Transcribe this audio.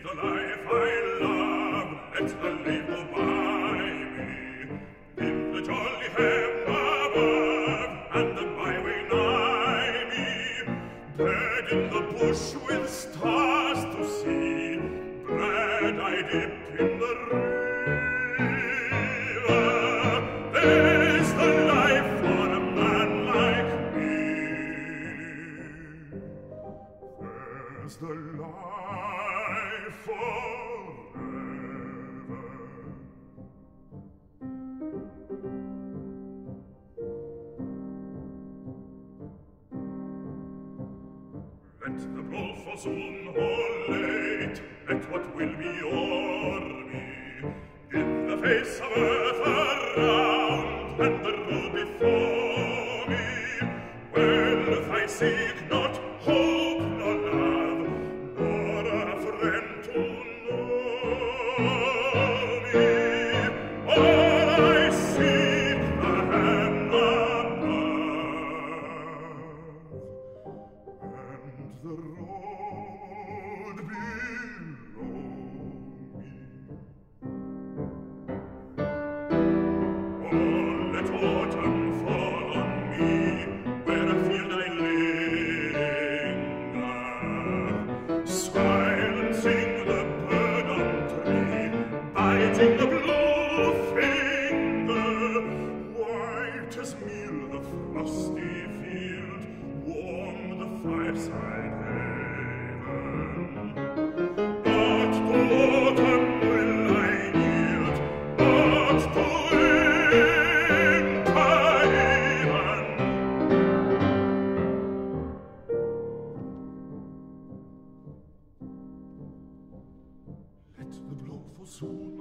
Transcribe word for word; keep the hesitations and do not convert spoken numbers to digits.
the life I love, let the leaf go by me. Give the jolly heaven above, and the byway nigh me. Dead in the bush with stars to see, bread I dip in the river. There's the life for a man like me. There's the life forever. Let the blow fall soon or late, let what will be o'er me. Give the face of earth around, and the road before me. Wealth I seek not, hope nor love, nor a friend to know me. All I seek, the heaven above, and the road below me. Oh, let autumn fall on me, where afield I linger, silencing the bird on tree, biting the blue finger. White as meal the frosty field, warm the fireside haven. Not to autumn will I yield, not to winter even. Let the blow fall soon